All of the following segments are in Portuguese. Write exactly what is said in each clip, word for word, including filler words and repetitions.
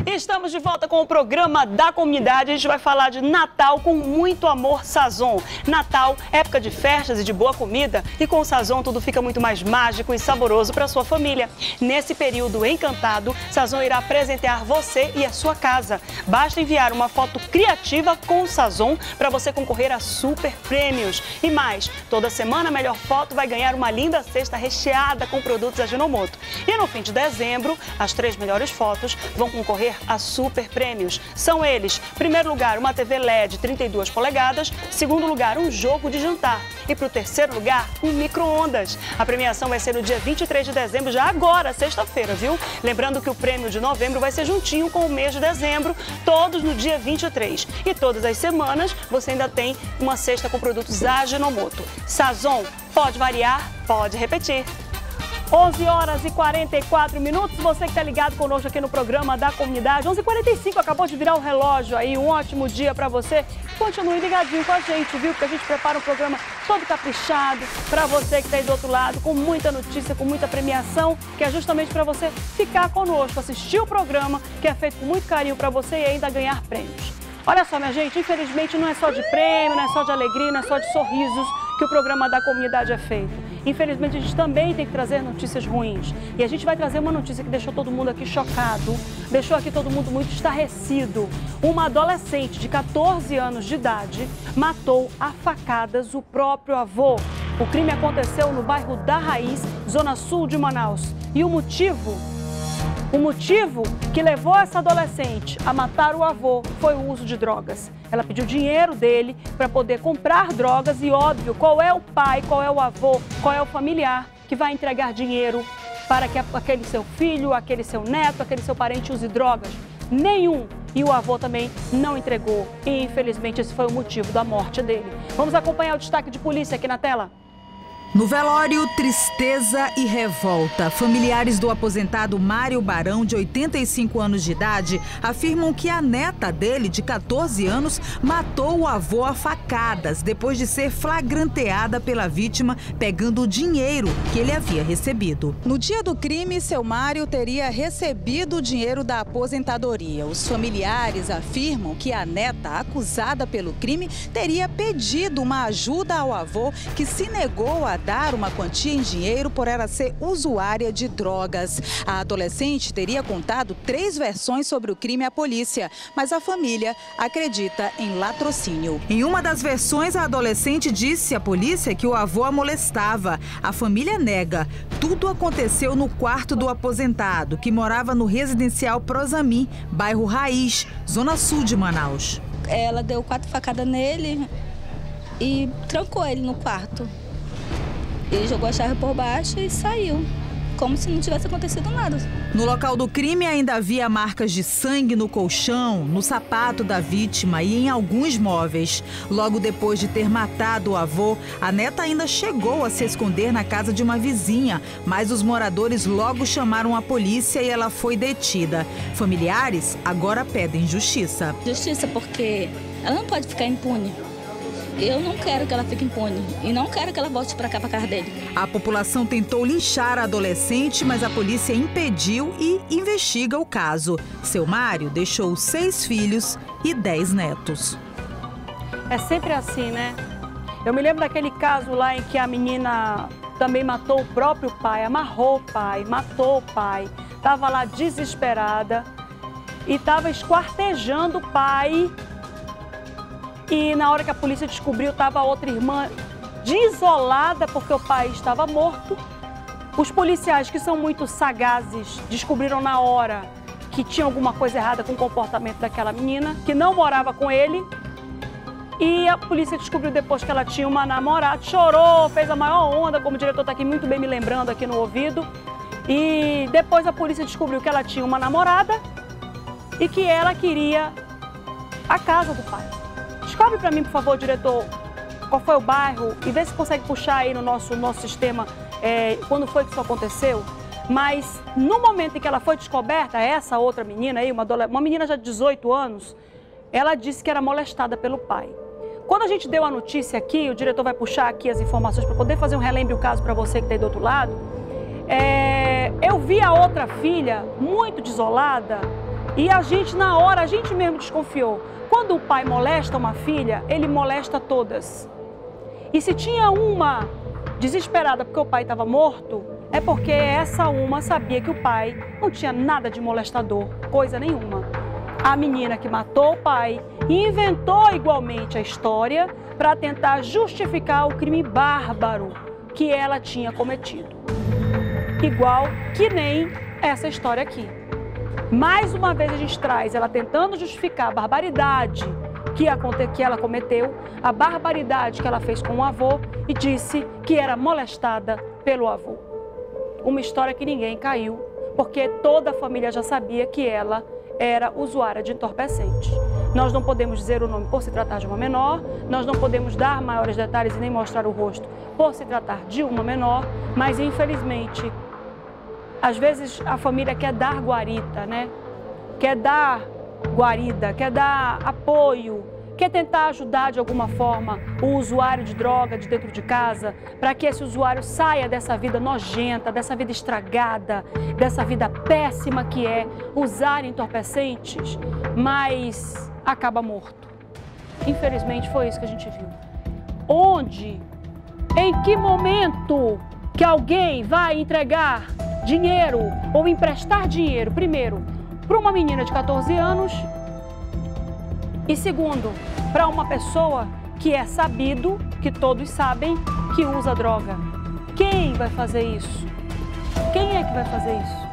Estamos de volta com o programa da comunidade. A gente vai falar de Natal com muito amor Sazon. Natal, época de festas e de boa comida. E com o Sazon tudo fica muito mais mágico e saboroso para sua família. Nesse período encantado, Sazon irá presentear você e a sua casa. Basta enviar uma foto criativa com o Sazon para você concorrer a super prêmios. E mais, toda semana a melhor foto vai ganhar uma linda cesta recheada com produtos Ajinomoto. E no fim de dezembro, as três melhores fotos vão concorrer a super prêmios. São eles: primeiro lugar, uma T V L E D trinta e duas polegadas, segundo lugar, um jogo de jantar e para o terceiro lugar, um micro-ondas. A premiação vai ser no dia vinte e três de dezembro, já agora, sexta-feira, viu? Lembrando que o prêmio de novembro vai ser juntinho com o mês de dezembro, todos no dia vinte e três. E todas as semanas você ainda tem uma cesta com produtos Ajinomoto. Sazon, pode variar, pode repetir. onze horas e quarenta e quatro minutos, você que está ligado conosco aqui no programa da comunidade. onze e quarenta e cinco, acabou de virar o relógio aí, um ótimo dia para você. Continue ligadinho com a gente, viu? Porque a gente prepara um programa todo caprichado para você que está aí do outro lado, com muita notícia, com muita premiação, que é justamente para você ficar conosco, assistir o programa, que é feito com muito carinho para você e ainda ganhar prêmios. Olha só, minha gente, infelizmente não é só de prêmio, não é só de alegria, não é só de sorrisos que o programa da comunidade é feito. Infelizmente, a gente também tem que trazer notícias ruins. E a gente vai trazer uma notícia que deixou todo mundo aqui chocado, deixou aqui todo mundo muito estarrecido. Uma adolescente de quatorze anos de idade matou a facadas o próprio avô. O crime aconteceu no bairro da Raiz, zona sul de Manaus. E o motivo? O motivo que levou essa adolescente a matar o avô foi o uso de drogas. Ela pediu dinheiro dele para poder comprar drogas e, óbvio, qual é o pai, qual é o avô, qual é o familiar que vai entregar dinheiro para que aquele seu filho, aquele seu neto, aquele seu parente use drogas? Nenhum. E o avô também não entregou. E, infelizmente, esse foi o motivo da morte dele. Vamos acompanhar o destaque de polícia aqui na tela? No velório, tristeza e revolta. Familiares do aposentado Mário Barão, de oitenta e cinco anos de idade, afirmam que a neta dele, de quatorze anos, matou o avô a facadas depois de ser flagranteada pela vítima pegando o dinheiro que ele havia recebido. No dia do crime, seu Mário teria recebido o dinheiro da aposentadoria. Os familiares afirmam que a neta, acusada pelo crime, teria pedido uma ajuda ao avô, que se negou a dar uma quantia em dinheiro por ela ser usuária de drogas. A adolescente teria contado três versões sobre o crime à polícia, mas a família acredita em latrocínio. Em uma das versões, a adolescente disse à polícia que o avô a molestava. A família nega. Tudo aconteceu no quarto do aposentado, que morava no residencial Prosami, bairro Raiz, zona sul de Manaus. Ela deu quatro facadas nele e trancou ele no quarto. Ele jogou a chave por baixo e saiu, como se não tivesse acontecido nada. No local do crime ainda havia marcas de sangue no colchão, no sapato da vítima e em alguns móveis. Logo depois de ter matado o avô, a neta ainda chegou a se esconder na casa de uma vizinha, mas os moradores logo chamaram a polícia e ela foi detida. Familiares agora pedem justiça. Justiça, porque ela não pode ficar impune. Eu não quero que ela fique impune e não quero que ela volte para cá, para casa dele. A população tentou linchar a adolescente, mas a polícia impediu e investiga o caso. Seu Mário deixou seis filhos e dez netos. É sempre assim, né? Eu me lembro daquele caso lá em que a menina também matou o próprio pai, amarrou o pai, matou o pai. Estava lá desesperada e estava esquartejando o pai. E na hora que a polícia descobriu, estava a outra irmã desolada porque o pai estava morto. Os policiais, que são muito sagazes, descobriram na hora que tinha alguma coisa errada com o comportamento daquela menina, que não morava com ele. E a polícia descobriu depois que ela tinha uma namorada, chorou, fez a maior onda, como o diretor está aqui muito bem me lembrando aqui no ouvido. E depois a polícia descobriu que ela tinha uma namorada e que ela queria a casa do pai. Descobre para mim, por favor, diretor, qual foi o bairro e vê se consegue puxar aí no nosso, nosso sistema é, quando foi que isso aconteceu. Mas no momento em que ela foi descoberta, essa outra menina aí, uma, uma menina já de dezoito anos, ela disse que era molestada pelo pai. Quando a gente deu a notícia aqui, o diretor vai puxar aqui as informações para poder fazer um relembro do caso para você que está aí do outro lado. É, eu vi a outra filha muito desolada E a gente, na hora, a gente mesmo desconfiou. Quando o pai molesta uma filha, ele molesta todas. E se tinha uma desesperada porque o pai estava morto, é porque essa uma sabia que o pai não tinha nada de molestador, coisa nenhuma. A menina que matou o pai inventou igualmente a história para tentar justificar o crime bárbaro que ela tinha cometido. Igual que nem essa história aqui. Mais uma vez a gente traz ela tentando justificar a barbaridade que, a, que ela cometeu, a barbaridade que ela fez com o avô e disse que era molestada pelo avô. Uma história que ninguém caiu, porque toda a família já sabia que ela era usuária de entorpecentes. Nós não podemos dizer o nome por se tratar de uma menor, nós não podemos dar maiores detalhes e nem mostrar o rosto por se tratar de uma menor, mas infelizmente, às vezes a família quer dar guarita, né? Quer dar guarida, quer dar apoio, quer tentar ajudar de alguma forma o usuário de droga de dentro de casa, para que esse usuário saia dessa vida nojenta, dessa vida estragada, dessa vida péssima que é usar entorpecentes, mas acaba morto. Infelizmente foi isso que a gente viu. Onde, em que momento que alguém vai entregar dinheiro ou emprestar dinheiro, primeiro, para uma menina de quatorze anos e segundo, para uma pessoa que é sabido, que todos sabem, que usa droga? Quem vai fazer isso? Quem é que vai fazer isso?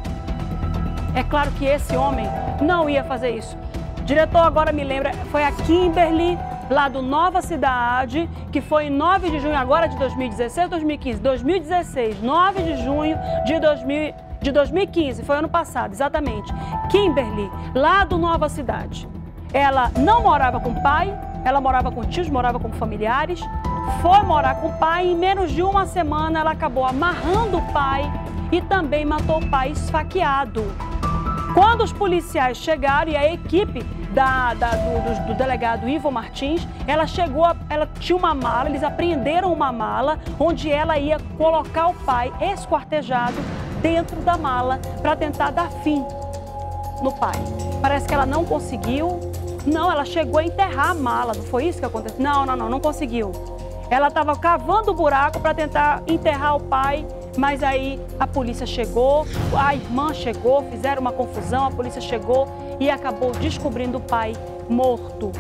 É claro que esse homem não ia fazer isso. O diretor agora me lembra, foi a Kimberly, lá do Nova Cidade, que foi em nove de junho agora de dois mil e dezesseis, dois mil e quinze, dois mil e dezesseis, nove de junho de, dois mil, de dois mil e quinze, foi ano passado, exatamente. Kimberly, lá do Nova Cidade. Ela não morava com o pai, ela morava com tios, morava com familiares, foi morar com o pai e em menos de uma semana ela acabou amarrando o pai e também matou o pai esfaqueado. Quando os policiais chegaram e a equipe da, da, do, do, do delegado Ivo Martins, ela chegou, a, ela tinha uma mala, eles apreenderam uma mala onde ela ia colocar o pai esquartejado dentro da mala para tentar dar fim no pai. Parece que ela não conseguiu. Não, ela chegou a enterrar a mala, não foi isso que aconteceu? Não, não, não, não conseguiu. Ela estava cavando o buraco para tentar enterrar o pai, mas aí a polícia chegou, a irmã chegou, fizeram uma confusão, a polícia chegou e acabou descobrindo o pai morto.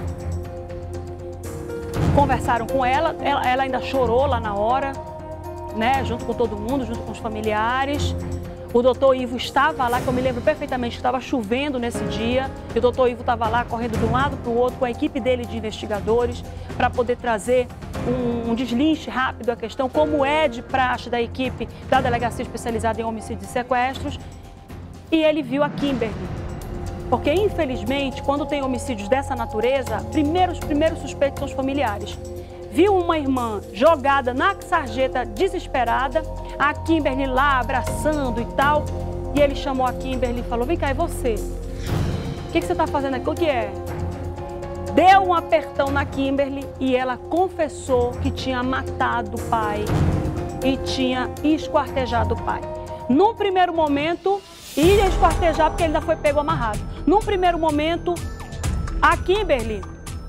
Conversaram com ela, ela, ela ainda chorou lá na hora, né, junto com todo mundo, junto com os familiares. O doutor Ivo estava lá, que eu me lembro perfeitamente que estava chovendo nesse dia, e o doutor Ivo estava lá correndo de um lado para o outro com a equipe dele de investigadores para poder trazer um, um deslinche rápido à questão, como é de praxe da equipe da Delegacia Especializada em Homicídios e Sequestros, e ele viu a Kimberly. Porque, infelizmente, quando tem homicídios dessa natureza, primeiro, os primeiros suspeitos são os familiares. Viu uma irmã jogada na sarjeta, desesperada, a Kimberly lá abraçando e tal, e ele chamou a Kimberly e falou: vem cá, é você? O que, que você está fazendo aqui? O que é? Deu um apertão na Kimberly e ela confessou que tinha matado o pai e tinha esquartejado o pai. Num primeiro momento, ia esquartejar porque ele ainda foi pego amarrado. Num primeiro momento, a Kimberly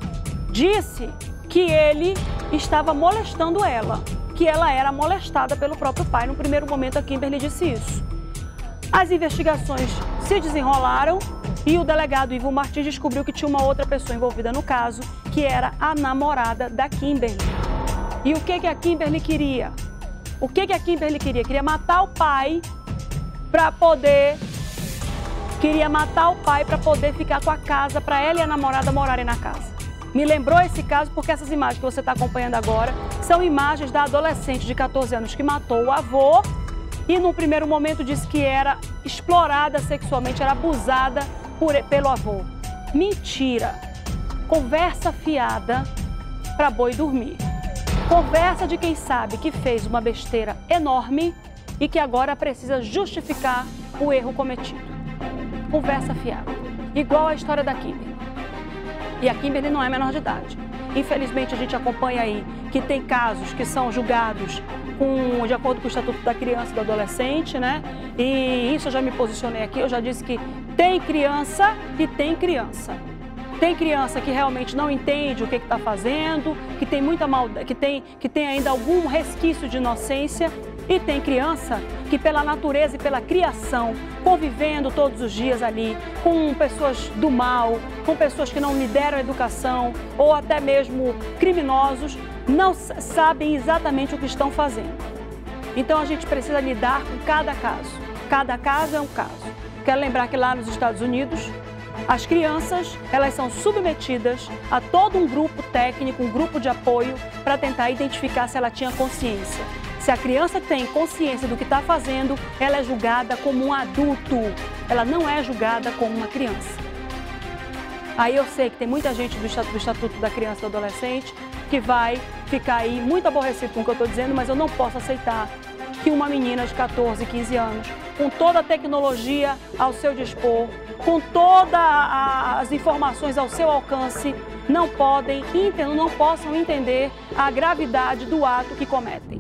disse que ele estava molestando ela, que ela era molestada pelo próprio pai. No primeiro momento, a Kimberly disse isso. As investigações se desenrolaram e o delegado Ivo Martins descobriu que tinha uma outra pessoa envolvida no caso, que era a namorada da Kimberly. E o que, que a Kimberly queria? O que, que a Kimberly queria? Queria matar o pai para poder... Queria matar o pai para poder ficar com a casa, para ela e a namorada morarem na casa. Me lembrou esse caso porque essas imagens que você está acompanhando agora são imagens da adolescente de quatorze anos que matou o avô e, num primeiro momento, disse que era explorada sexualmente, era abusada por, pelo avô. Mentira! Conversa fiada para boi dormir. Conversa de quem sabe que fez uma besteira enorme e que agora precisa justificar o erro cometido. Conversa fiada. Igual a história da Kimberly. E a Kimberly não é menor de idade. Infelizmente, a gente acompanha aí que tem casos que são julgados com, de acordo com o Estatuto da Criança e do Adolescente, né? E isso eu já me posicionei aqui, eu já disse que Tem criança e tem criança. Tem criança que realmente não entende o que está fazendo, que tem muita maldade, que tem, que tem ainda algum resquício de inocência. E tem criança que, pela natureza e pela criação, convivendo todos os dias ali com pessoas do mal, com pessoas que não lhe deram educação ou até mesmo criminosos, não sabem exatamente o que estão fazendo. Então a gente precisa lidar com cada caso. Cada caso é um caso. Quero lembrar que lá nos Estados Unidos, as crianças, elas são submetidas a todo um grupo técnico, um grupo de apoio para tentar identificar se ela tinha consciência. Se a criança tem consciência do que está fazendo, ela é julgada como um adulto. Ela não é julgada como uma criança. Aí eu sei que tem muita gente do Estatuto, do Estatuto da Criança e do Adolescente que vai ficar aí muito aborrecido com o que eu estou dizendo, mas eu não posso aceitar que uma menina de quatorze, quinze anos, com toda a tecnologia ao seu dispor, com todas as informações ao seu alcance, não podem, não possam entender a gravidade do ato que cometem.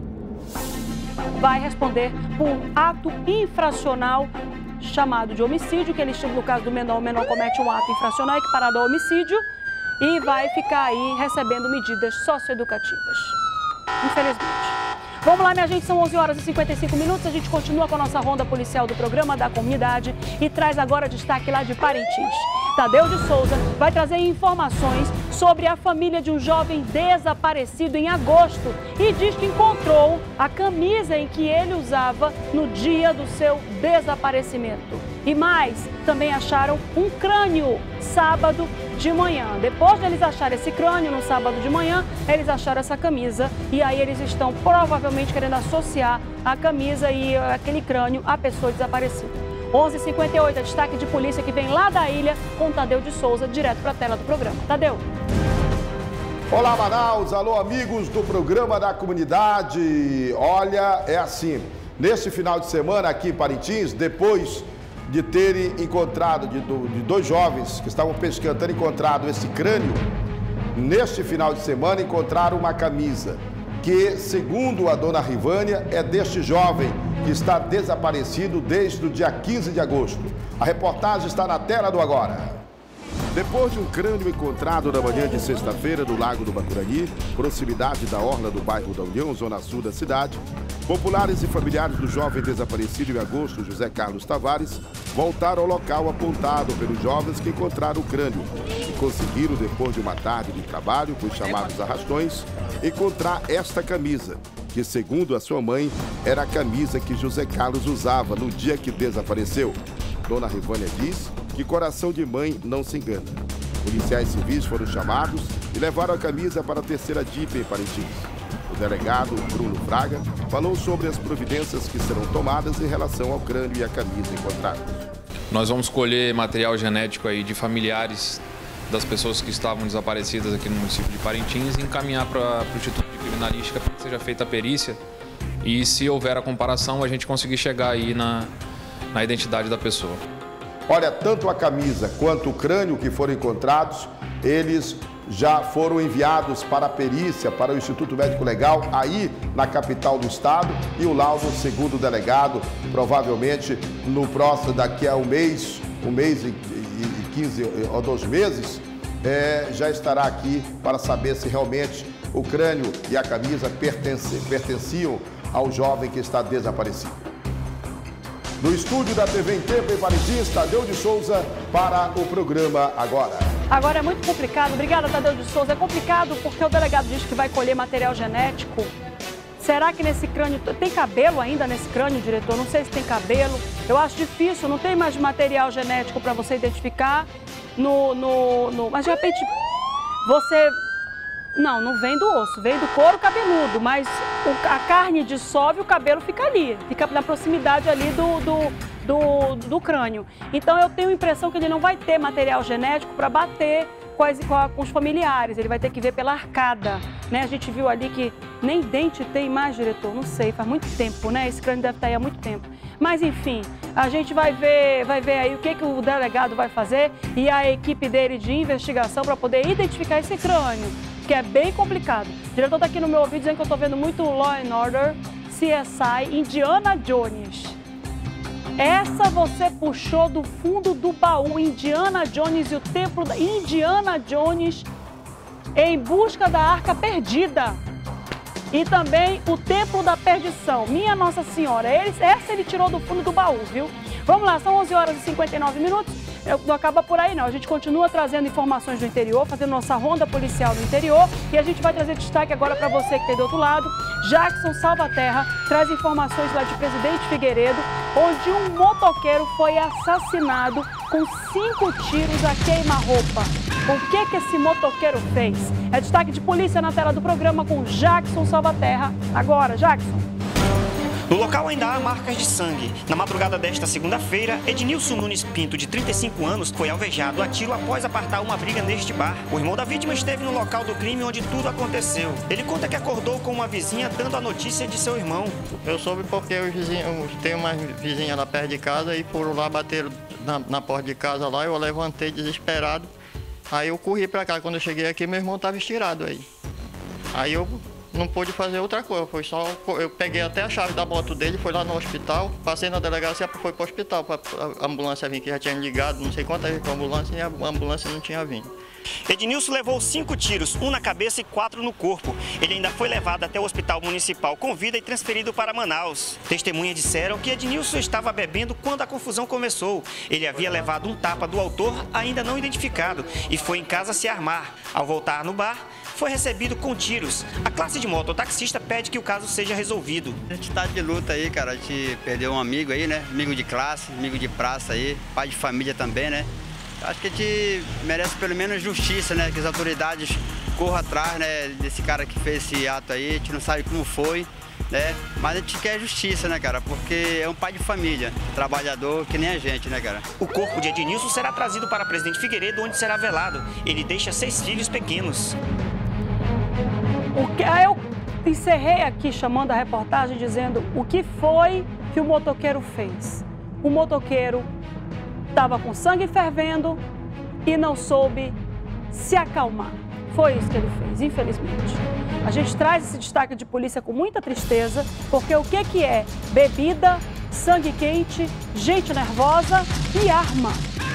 Vai responder por ato infracional chamado de homicídio, que eles, no caso do menor, o menor comete um ato infracional equiparado ao homicídio e vai ficar aí recebendo medidas socioeducativas, infelizmente. Vamos lá, minha gente, são onze horas e cinquenta e cinco minutos, a gente continua com a nossa ronda policial do programa da comunidade e traz agora destaque lá de Parintins. Tadeu de Souza vai trazer informações sobre a família de um jovem desaparecido em agosto e diz que encontrou a camisa em que ele usava no dia do seu desaparecimento. E mais, também acharam um crânio sábado de manhã. Depois de eles acharem esse crânio no sábado de manhã, eles acharam essa camisa e aí eles estão provavelmente querendo associar a camisa e aquele crânio à pessoa desaparecida. onze e cinquenta e oito, é destaque de polícia que vem lá da ilha com Tadeu de Souza, direto para a tela do programa. Tadeu. Olá, Manaus. Alô, amigos do programa da comunidade. Olha, é assim, neste final de semana aqui em Parintins, depois de terem encontrado, de, de dois jovens que estavam pescando, terem encontrado esse crânio, neste final de semana encontraram uma camisa que, segundo a dona Rivânia, é deste jovem que está desaparecido desde o dia quinze de agosto. A reportagem está na tela do agora. Depois de um crânio encontrado na manhã de sexta-feira no Lago do Bacurani, proximidade da orla do bairro da União, zona sul da cidade, populares e familiares do jovem desaparecido em agosto, José Carlos Tavares, voltaram ao local apontado pelos jovens que encontraram o crânio e conseguiram, depois de uma tarde de trabalho com os chamados arrastões, encontrar esta camisa, que, segundo a sua mãe, era a camisa que José Carlos usava no dia que desapareceu. Dona Rivânia diz que coração de mãe não se engana. Policiais civis foram chamados e levaram a camisa para a terceira D I P em Parintins. O delegado Bruno Fraga falou sobre as providências que serão tomadas em relação ao crânio e a camisa encontrados. Nós vamos colher material genético aí de familiares das pessoas que estavam desaparecidas aqui no município de Parintins e encaminhar para o Instituto de Criminalística para que seja feita a perícia e, se houver a comparação, a gente conseguir chegar aí na, na identidade da pessoa. Olha, tanto a camisa quanto o crânio que foram encontrados, eles já foram enviados para a perícia, para o Instituto Médico Legal, aí na capital do estado, e o laudo, segundo o delegado, provavelmente no próximo, daqui a um mês, um mês e quinze ou dois meses, é, já estará aqui para saber se realmente o crânio e a camisa pertencem, pertenciam ao jovem que está desaparecido. No estúdio da T V em Tempo em Parintins, Tadeu de Souza para o programa Agora. Agora é muito complicado. Obrigada, Tadeu de Souza. É complicado porque o delegado diz que vai colher material genético. Será que nesse crânio... Tem cabelo ainda nesse crânio, diretor? Não sei se tem cabelo. Eu acho difícil, não tem mais material genético para você identificar no, no, no... Mas de repente você... Não, não vem do osso, vem do couro cabeludo, mas o, a carne dissolve, o cabelo fica ali, fica na proximidade ali do, do, do, do crânio. Então eu tenho a impressão que ele não vai ter material genético para bater com, as, com, a, com os familiares, ele vai ter que ver pela arcada, né? A gente viu ali que nem dente tem mais, diretor, não sei, faz muito tempo, né? Esse crânio deve estar aí há muito tempo. Mas enfim, a gente vai ver, vai ver aí o que, que o delegado vai fazer e a equipe dele de investigação para poder identificar esse crânio, que é bem complicado. O diretor está aqui no meu ouvido dizendo que eu estou vendo muito Law and Order, C S I, Indiana Jones. Essa você puxou do fundo do baú. Indiana Jones e o templo da Indiana Jones em busca da Arca Perdida. E também o Templo da Perdição. Minha Nossa Senhora, ele, essa ele tirou do fundo do baú, viu? Vamos lá, são onze horas e cinquenta e nove minutos. Não acaba por aí, não. A gente continua trazendo informações do interior, fazendo nossa ronda policial no interior. E a gente vai trazer destaque agora para você que tem do outro lado. Jackson Salvaterra traz informações lá de Presidente Figueiredo, onde um motoqueiro foi assassinado com cinco tiros a queima-roupa. O que que esse motoqueiro fez? É destaque de polícia na tela do programa com Jackson Salvaterra. Agora, Jackson. No local ainda há marcas de sangue. Na madrugada desta segunda-feira, Ednilson Nunes Pinto, de trinta e cinco anos, foi alvejado a tiro após apartar uma briga neste bar. O irmão da vítima esteve no local do crime onde tudo aconteceu. Ele conta que acordou com uma vizinha dando a notícia de seu irmão. Eu soube porque os vizinhos, tem uma vizinha lá perto de casa e foram lá bater na, na porta de casa lá. Eu levantei desesperado. Aí eu corri pra cá. Quando eu cheguei aqui, meu irmão estava estirado aí. Aí eu não pude fazer outra coisa, foi só, eu peguei até a chave da moto dele, fui lá no hospital, passei na delegacia, foi para o hospital, para a ambulância vir, que já tinha ligado, não sei quantas vezes para a ambulância, e a ambulância não tinha vindo. Ednilson levou cinco tiros, um na cabeça e quatro no corpo. Ele ainda foi levado até o hospital municipal com vida e transferido para Manaus. Testemunhas disseram que Ednilson estava bebendo quando a confusão começou. Ele havia levado um tapa do autor, ainda não identificado, e foi em casa se armar. Ao voltar no bar, foi recebido com tiros. A classe de mototaxista pede que o caso seja resolvido. A gente tá de luta aí, cara. A gente perdeu um amigo aí, né? Amigo de classe, amigo de praça aí, pai de família também, né? Acho que a gente merece pelo menos justiça, né? Que as autoridades corram atrás, né? Desse cara que fez esse ato aí. A gente não sabe como foi, né? Mas a gente quer justiça, né, cara? Porque é um pai de família, trabalhador que nem a gente, né, cara? O corpo de Ednilson será trazido para Presidente Figueiredo, onde será velado. Ele deixa seis filhos pequenos. O que, eu encerrei aqui chamando a reportagem dizendo o que foi que o motoqueiro fez. O motoqueiro estava com sangue fervendo e não soube se acalmar. Foi isso que ele fez, infelizmente. A gente traz esse destaque de polícia com muita tristeza, porque o que, que é bebida, sangue quente, gente nervosa e arma.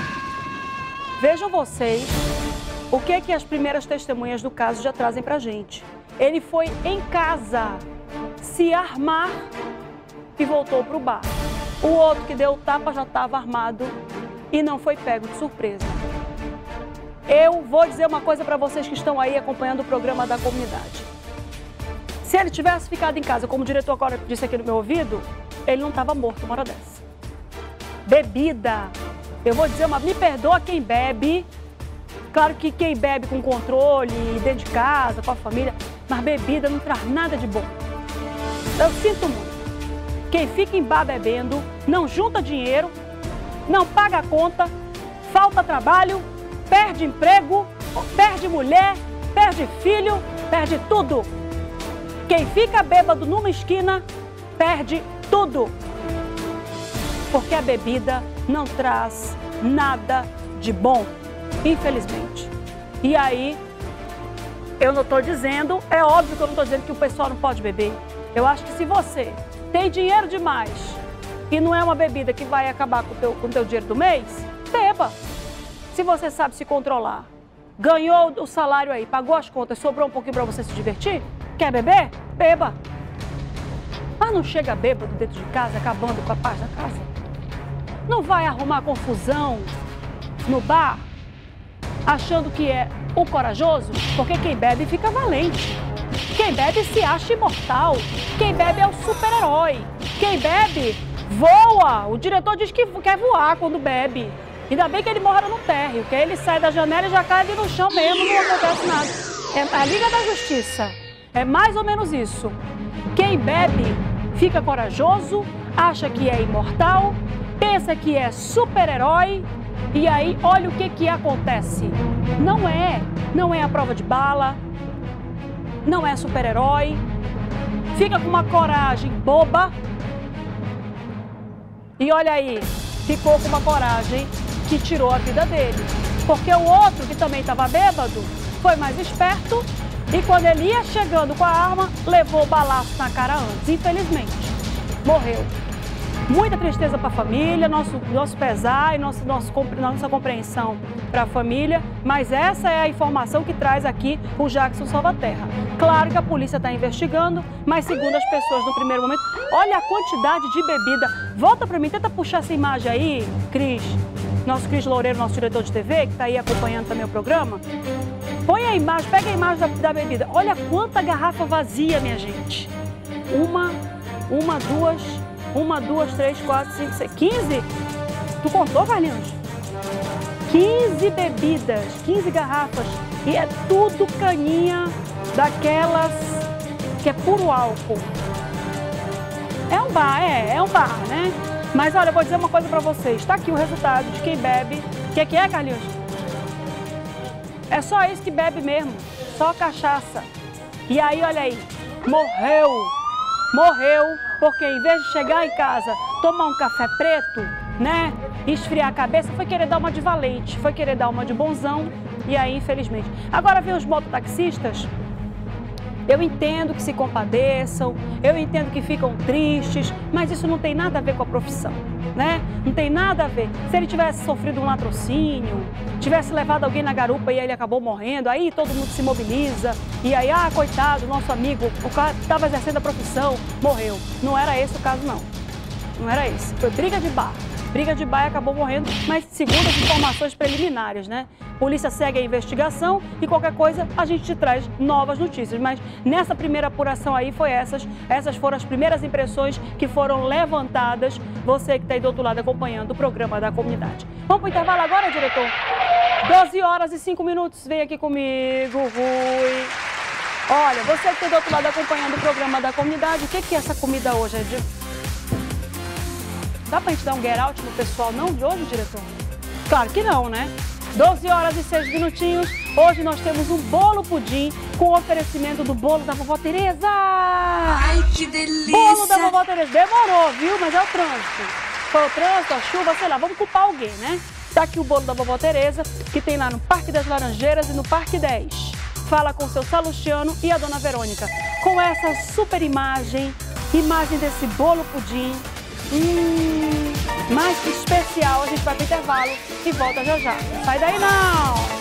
Vejam vocês o que, que as primeiras testemunhas do caso já trazem pra gente. Ele foi em casa se armar e voltou para o bar. O outro que deu o tapa já estava armado e não foi pego de surpresa. Eu vou dizer uma coisa para vocês que estão aí acompanhando o programa da comunidade. Se ele tivesse ficado em casa, como o diretor agora disse aqui no meu ouvido, ele não estava morto uma hora dessa. Bebida. Eu vou dizer uma... Me perdoa quem bebe. Claro que quem bebe com controle, dentro de casa, com a família, mas bebida não traz nada de bom. Eu sinto muito. Quem fica em bar bebendo, não junta dinheiro, não paga a conta, falta trabalho, perde emprego, perde mulher, perde filho, perde tudo. Quem fica bêbado numa esquina, perde tudo. Porque a bebida não traz nada de bom. Infelizmente. E aí, eu não estou dizendo, é óbvio que eu não estou dizendo que o pessoal não pode beber. Eu acho que se você tem dinheiro demais e não é uma bebida que vai acabar com o teu, com o teu dinheiro do mês, beba. Se você sabe se controlar, ganhou o salário aí, pagou as contas, sobrou um pouquinho para você se divertir, quer beber? Beba. Mas não chega bêbado dentro de casa, acabando com a paz da casa. Não vai arrumar confusão no bar, achando que é o corajoso, porque quem bebe fica valente. Quem bebe se acha imortal. Quem bebe é o super-herói. Quem bebe voa. O diretor diz que quer voar quando bebe. Ainda bem que ele mora no térreo, que aí ele sai da janela e já cai ali no chão mesmo, não acontece nada. É a Liga da Justiça. É mais ou menos isso. Quem bebe fica corajoso, acha que é imortal, pensa que é super-herói. E aí, olha o que que acontece. Não é, não é a prova de bala, não é super-herói, fica com uma coragem boba. E olha aí, ficou com uma coragem que tirou a vida dele. Porque o outro, que também estava bêbado, foi mais esperto e quando ele ia chegando com a arma, levou o balaço na cara antes. Infelizmente, morreu. Muita tristeza para a família, nosso, nosso pesar e nosso, nosso, nossa compreensão para a família, mas essa é a informação que traz aqui o Jackson Salvaterra. Claro que a polícia está investigando, mas segundo as pessoas no primeiro momento, olha a quantidade de bebida. Volta para mim, tenta puxar essa imagem aí, Cris, nosso Cris Loureiro, nosso diretor de T V, que está aí acompanhando também o programa. Põe a imagem, pega a imagem da, da bebida. Olha quanta garrafa vazia, minha gente. Uma, uma, duas... Uma, duas, três, quatro, cinco, seis, quinze? Tu contou, Carlinhos? quinze bebidas, quinze garrafas. E é tudo caninha daquelas que é puro álcool. É um bar, é, é um bar, né? Mas olha, eu vou dizer uma coisa pra vocês. Tá aqui o resultado de quem bebe. O que, que é, Carlinhos? É só isso que bebe mesmo. Só cachaça. E aí, olha aí. Morreu. Morreu. Porque em vez de chegar em casa, tomar um café preto, né, esfriar a cabeça, foi querer dar uma de valente, foi querer dar uma de bonzão, e aí, infelizmente. Agora vem os mototaxistas, eu entendo que se compadeçam, eu entendo que ficam tristes, mas isso não tem nada a ver com a profissão, né? Não tem nada a ver. Se ele tivesse sofrido um latrocínio, tivesse levado alguém na garupa e ele acabou morrendo, aí todo mundo se mobiliza, e aí, ah, coitado, nosso amigo, o cara estava exercendo a profissão, morreu. Não era esse o caso, não. Não era esse. Foi briga de bar. Briga de bar e acabou morrendo, mas segundo as informações preliminares, né? Polícia segue a investigação e qualquer coisa a gente te traz novas notícias. Mas nessa primeira apuração aí foi essas, essas foram as primeiras impressões que foram levantadas. Você que está aí do outro lado acompanhando o programa da comunidade. Vamos para o intervalo agora, diretor? doze horas e cinco minutos. Vem aqui comigo, Rui. Olha, você que está do outro lado acompanhando o programa da comunidade, o que, que é essa comida hoje? É de... Dá pra gente dar um get out no pessoal não de hoje, diretor? Claro que não, né? doze horas e seis minutinhos. Hoje nós temos um bolo pudim com oferecimento do bolo da vovó Tereza. Ai, que delícia! Bolo da vovó Tereza. Demorou, viu? Mas é o trânsito. Foi o trânsito, a chuva, sei lá, vamos culpar alguém, né? Tá aqui o bolo da vovó Tereza, que tem lá no Parque das Laranjeiras e no Parque dez. Fala com o seu Salustiano e a dona Verônica. Com essa super imagem, imagem desse bolo pudim. Hum, mais especial, a gente vai pro intervalo e volta já já. Não sai daí não!